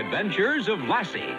Adventures of Lassie.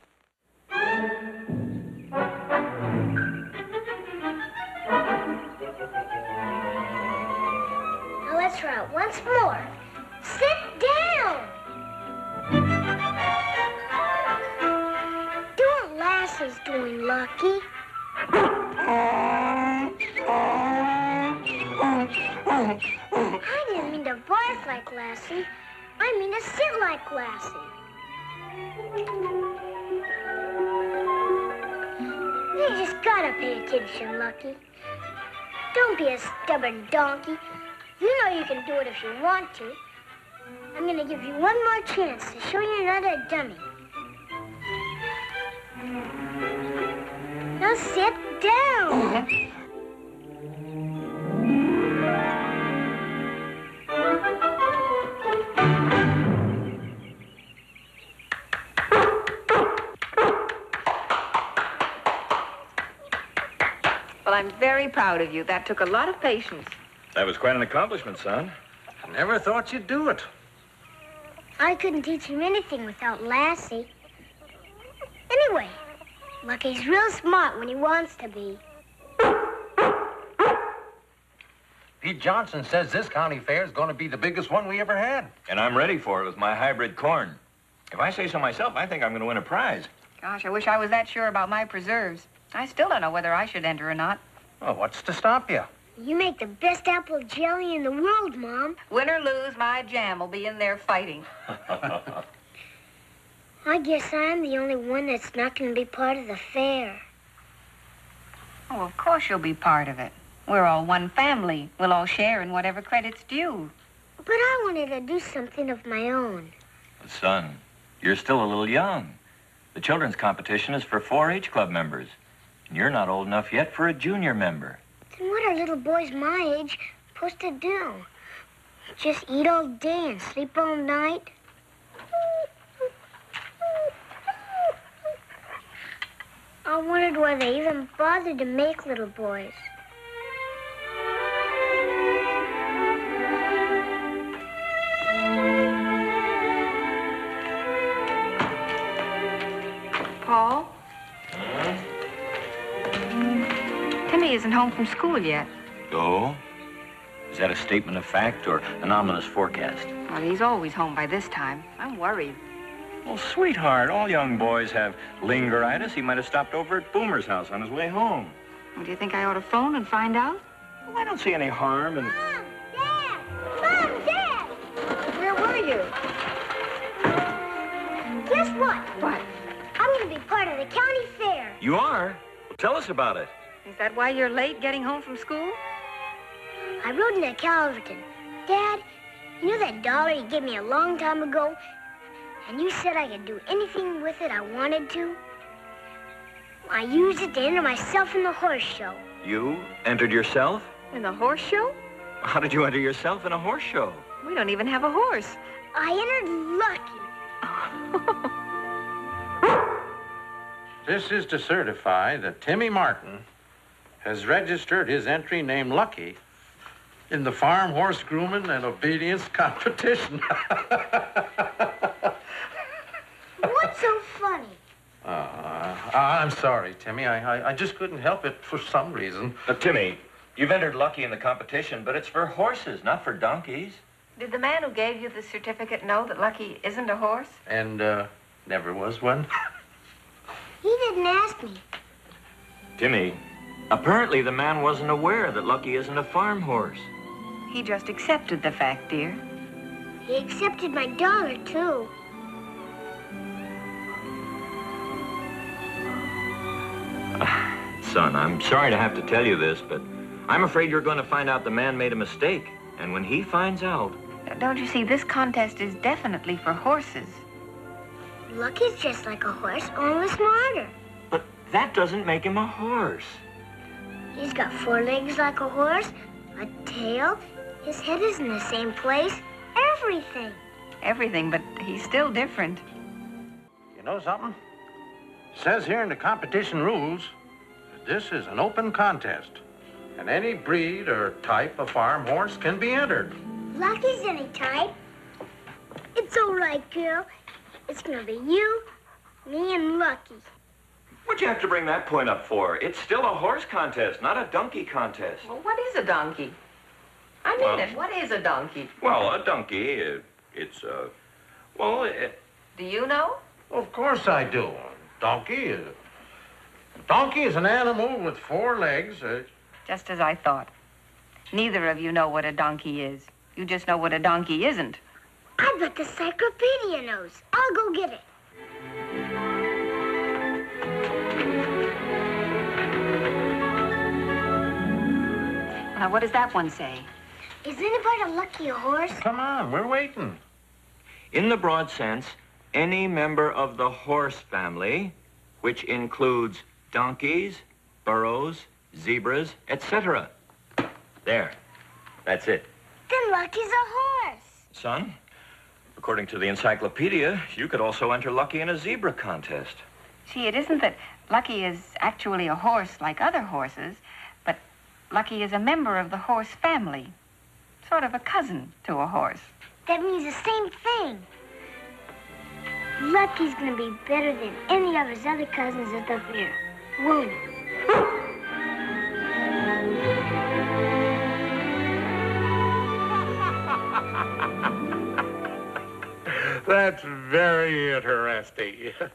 Now let's try it once more. Sit down! Do what Lassie's doing, Lucky. I didn't mean to bark like Lassie. I mean to sit like Lassie. You just gotta pay attention, Lucky. Don't be a stubborn donkey. You know you can do it if you want to. I'm gonna give you one more chance to show you're not a dummy. Now sit down. Well, I'm very proud of you. That took a lot of patience. That was quite an accomplishment, son. I never thought you'd do it. I couldn't teach him anything without Lassie. Anyway, Lucky's real smart when he wants to be. Pete Johnson says this county fair is going to be the biggest one we ever had. And I'm ready for it with my hybrid corn. If I say so myself, I think I'm going to win a prize. Gosh, I wish I was that sure about my preserves. I still don't know whether I should enter or not. Well, what's to stop you? You make the best apple jelly in the world, Mom. Win or lose, my jam will be in there fighting. I guess I'm the only one that's not going to be part of the fair. Oh, of course you'll be part of it. We're all one family. We'll all share in whatever credit's due. But I wanted to do something of my own. Son, you're still a little young. The children's competition is for 4-H club members. And you're not old enough yet for a junior member. Then what are little boys my age supposed to do? Just eat all day and sleep all night? I wondered why they even bothered to make little boys. Paul? Timmy isn't home from school yet. Oh? Is that a statement of fact or an ominous forecast? Well, he's always home by this time. I'm worried. Well, sweetheart, all young boys have lingeritis. He might have stopped over at Boomer's house on his way home. Well, do you think I ought to phone and find out? Well, I don't see any harm in... Mom! Dad! Mom! Dad! Where were you? Guess what? What? I'm going to be part of the county fair. You are? Well, tell us about it. Is that why you're late getting home from school? I rode into Calverton. Dad, you know that dollar you gave me a long time ago? And you said I could do anything with it I wanted to? I used it to enter myself in the horse show. You entered yourself? In the horse show? How did you enter yourself in a horse show? We don't even have a horse. I entered Lucky. This is to certify that Timmy Martin has registered his entry named Lucky in the farm horse grooming and obedience competition. What's so funny? I'm sorry, Timmy. I just couldn't help it for some reason. Timmy, you've entered Lucky in the competition, but it's for horses, not for donkeys. Did the man who gave you the certificate know that Lucky isn't a horse? And never was one. He didn't ask me. Timmy, apparently the man wasn't aware that Lucky isn't a farm horse. He just accepted the fact, dear. He accepted my dollar, too. Son, I'm sorry to have to tell you this, but I'm afraid you're going to find out the man made a mistake. And when he finds out... Don't you see, this contest is definitely for horses. Lucky's just like a horse, only smarter. But that doesn't make him a horse. He's got 4 legs like a horse, a tail, his head is in the same place, everything. Everything, but he's still different. You know something? It says here in the competition rules that this is an open contest, and any breed or type of farm horse can be entered. Lucky's any type. It's all right, girl. It's gonna be you, me, and Lucky. What'd you have to bring that point up for? It's still a horse contest, not a donkey contest. Well, what is a donkey? I mean what is a donkey? Well, a donkey, it's Do you know? Of course I do. Donkey is an animal with 4 legs. Just as I thought. Neither of you know what a donkey is. You just know what a donkey isn't. I bet the encyclopedia knows. I'll go get it. Now, what does that one say? Is anybody lucky a horse? Come on, we're waiting. in the broad sense, any member of the horse family, which includes donkeys, burros, zebras, etc. There. That's it. Then Lucky's a horse. Son, according to the encyclopedia, you could also enter Lucky in a zebra contest. See, it isn't that Lucky is actually a horse like other horses, but Lucky is a member of the horse family. Sort of a cousin to a horse. That means the same thing. Lucky's gonna be better than any of his other cousins at the fair, won't he? That's very interesting.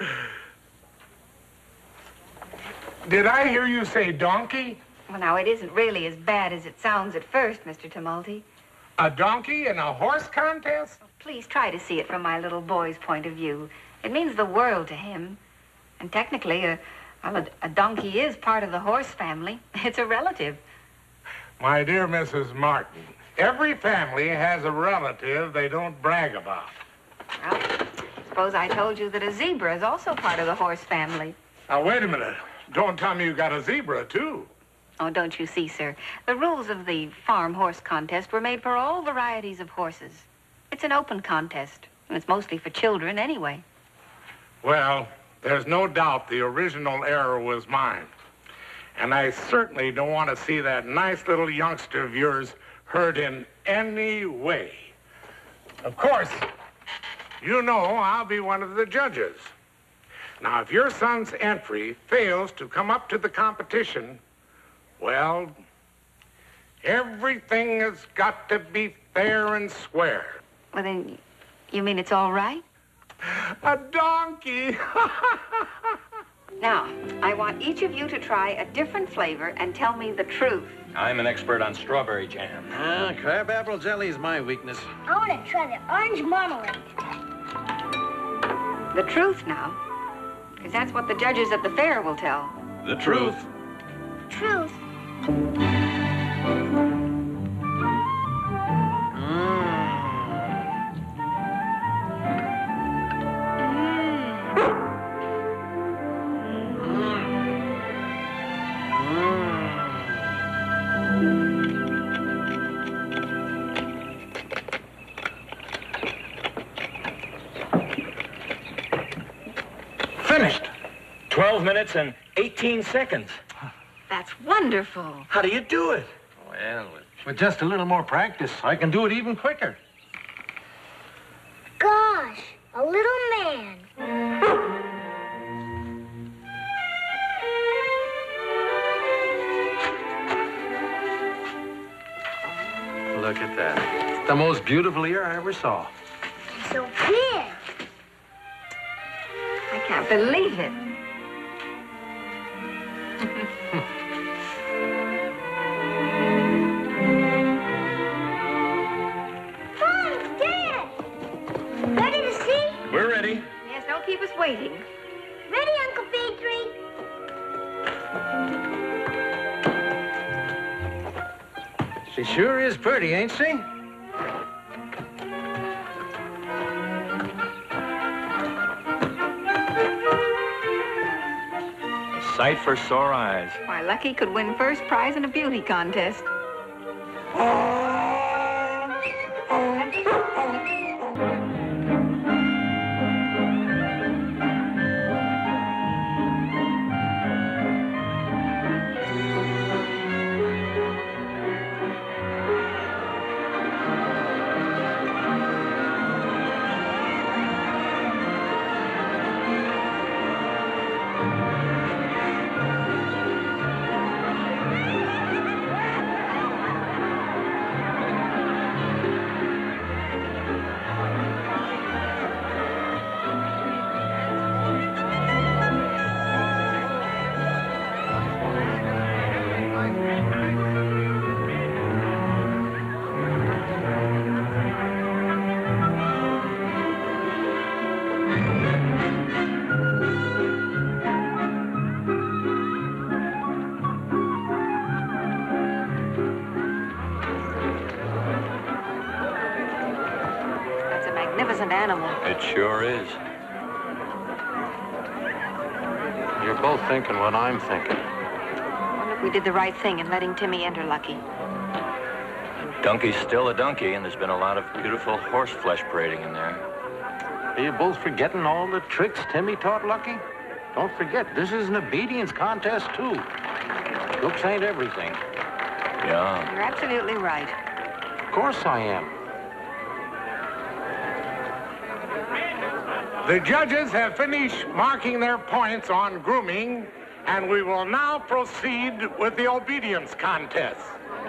Did I hear you say donkey? Well, now, it isn't really as bad as it sounds at first, Mr. Tumulty. A donkey in a horse contest? Please try to see it from my little boy's point of view. It means the world to him. And technically, a donkey is part of the horse family. It's a relative. My dear Mrs. Martin, every family has a relative they don't brag about. Well, suppose I told you that a zebra is also part of the horse family. Now, wait a minute. Don't tell me you got a zebra, too. Oh, don't you see, sir? The rules of the farm horse contest were made for all varieties of horses. It's an open contest, and it's mostly for children anyway. Well, there's no doubt the original error was mine. And I certainly don't want to see that nice little youngster of yours hurt in any way. Of course, you know I'll be one of the judges. Now, if your son's entry fails to come up to the competition, well, everything has got to be fair and square. Well, then, you mean it's all right? A donkey! Now, I want each of you to try a different flavor and tell me the truth. I'm an expert on strawberry jam. Crabapple jelly is my weakness. I want to try the orange marmalade. The truth now, because that's what the judges at the fair will tell. The truth. Truth. Finished. 12 minutes and 18 seconds. That's wonderful. How do you do it? Well, with just a little more practice, I can do it even quicker. Gosh, a little man. Look at that. It's the most beautiful ear I ever saw. He's so big. I can't believe it. Mom, Dad! Ready to see? We're ready. Yes, don't keep us waiting. Ready, Uncle Petrie? She sure is pretty, ain't she? A sight for sore eyes. Why, Lucky could win first prize in a beauty contest. magnificent animal. It sure is. You're both thinking what I'm thinking. I wonder if we did the right thing in letting Timmy enter, Lucky. Donkey's still a donkey, and there's been a lot of beautiful horse flesh parading in there. Are you both forgetting all the tricks Timmy taught Lucky? Don't forget, this is an obedience contest, too. Looks ain't everything. Yeah. You're absolutely right. Of course I am. The judges have finished marking their points on grooming, and we will now proceed with the obedience contest.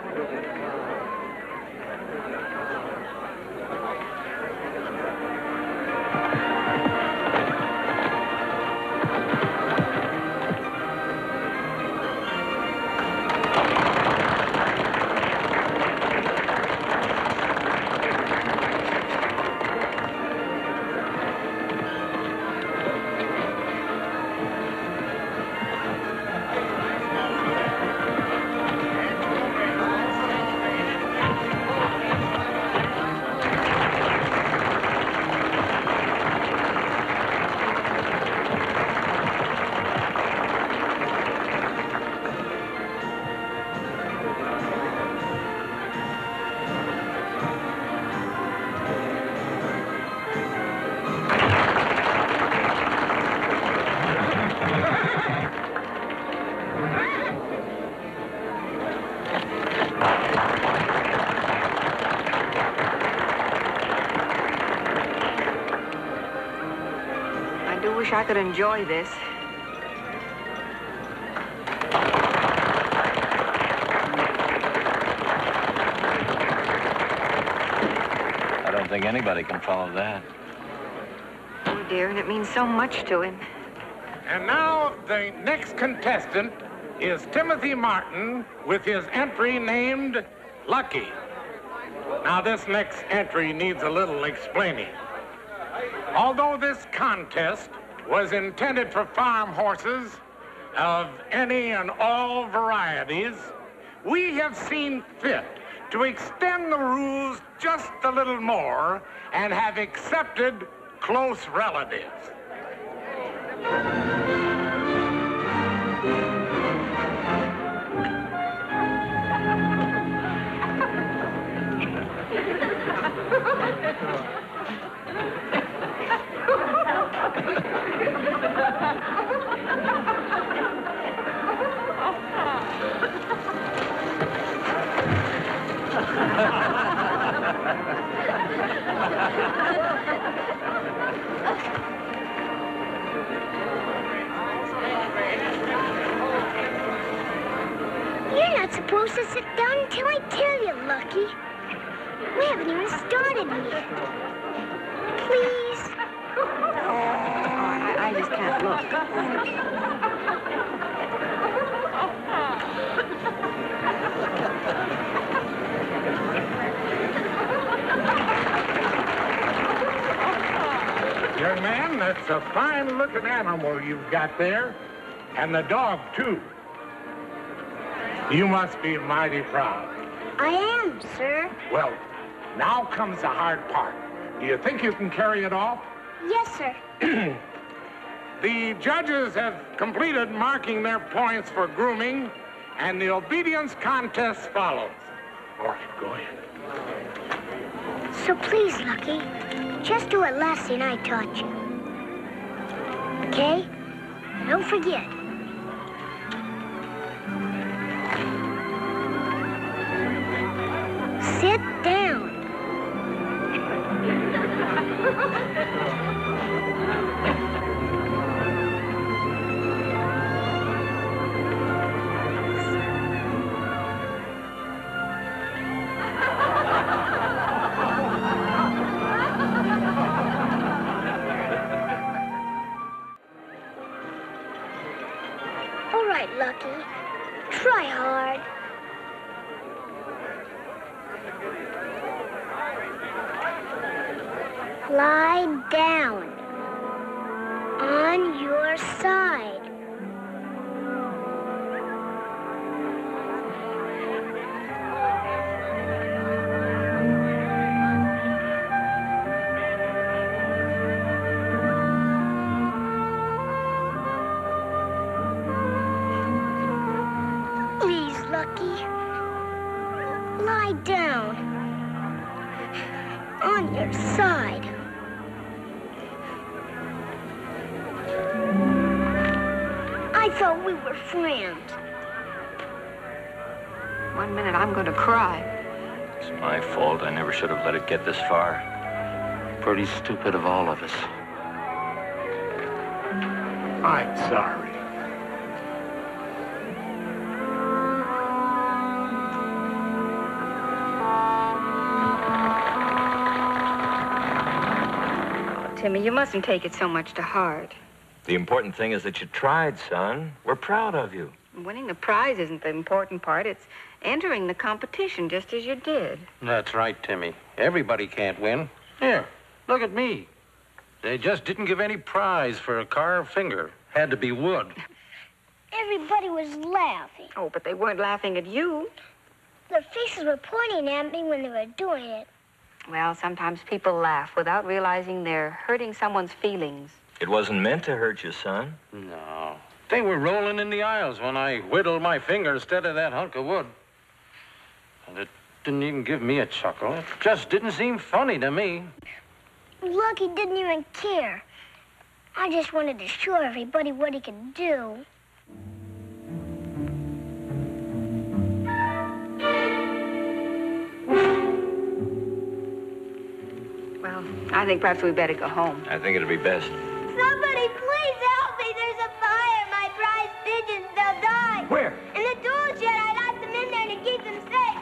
Wish I could enjoy this. I don't think anybody can follow that. Oh, dear, and it means so much to him. And now the next contestant is Timothy Martin with his entry named Lucky. Now this next entry needs a little explaining. Although this contest was intended for farm horses of any and all varieties, we have seen fit to extend the rules just a little more and have accepted close relatives. You're not supposed to sit down until I tell you, Lucky. We haven't even started yet. Please. I just can't look. Young man, that's a fine-looking animal you've got there. And the dog, too. You must be mighty proud. I am, sir. Well, now comes the hard part. Do you think you can carry it off? Yes, sir. The judges have completed marking their points for grooming, and the obedience contest follows. All right, go ahead. So please, Lucky, just do what Lassie and I taught you. Okay? Don't forget. Sit down. All right, Lucky. Try hard. Lie down on your side. Lie down. On your side. I thought we were friends. 1 minute, I'm going to cry. It's my fault. I never should have let it get this far. Pretty stupid of all of us. I'm sorry. Timmy, you mustn't take it so much to heart. The important thing is that you tried, son. We're proud of you. Winning the prize isn't the important part. It's entering the competition just as you did. That's right, Timmy. Everybody can't win. Here, look at me. They just didn't give any prize for a carved finger. Had to be wood. Everybody was laughing. Oh, but they weren't laughing at you. Their faces were pointing at me when they were doing it. Well, sometimes people laugh without realizing they're hurting someone's feelings. It wasn't meant to hurt you, son. No. They were rolling in the aisles when I whittled my finger instead of that hunk of wood. And it didn't even give me a chuckle. It just didn't seem funny to me. Lucky didn't even care. I just wanted to show everybody what he could do. Well, I think perhaps we better go home. I think it'll be best. Somebody please help me. There's a fire. My prize pigeons, they'll die. Where? In the tool shed. I locked them in there to keep them safe.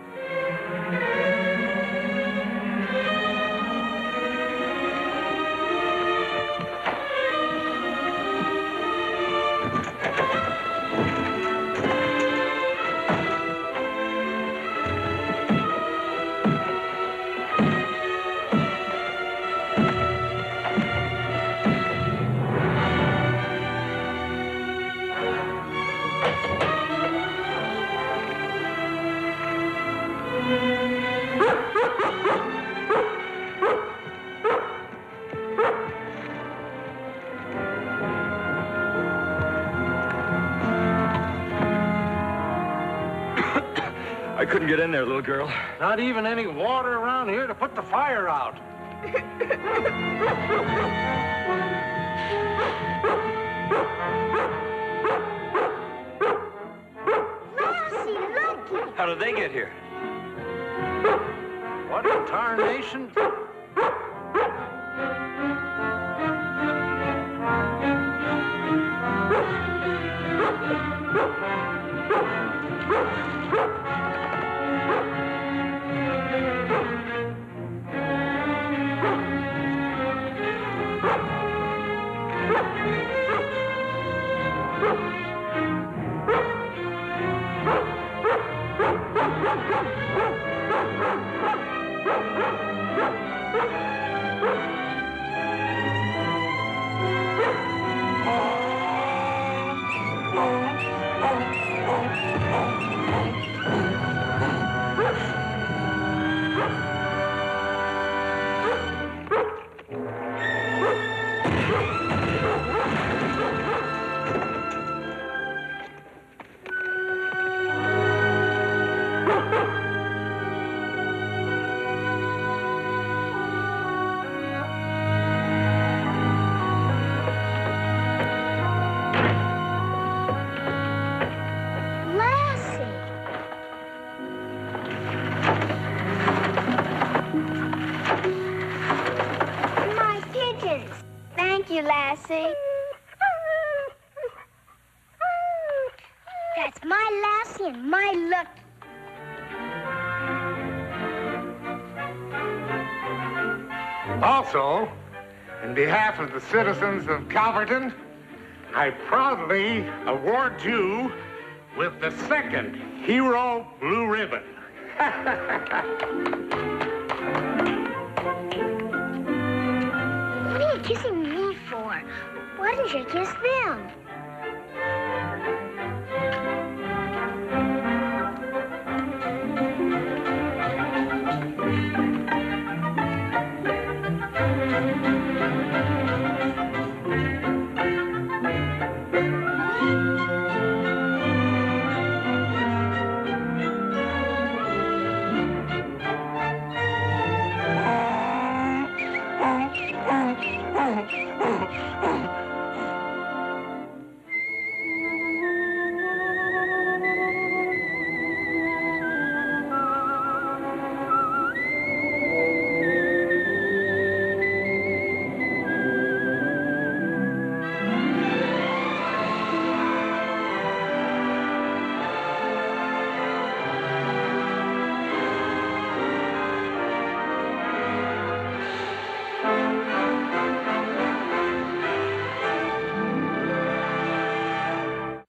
I couldn't get in there, little girl. Not even any water around here to put the fire out. Lassie, Lucky. How did they get here? What in tarnation? Lassie. That's my Lassie and my Lucky. Also, in behalf of the citizens of Calverton, I proudly award you with the second Hero Blue Ribbon. What are you kissing me for? Why didn't you kiss them?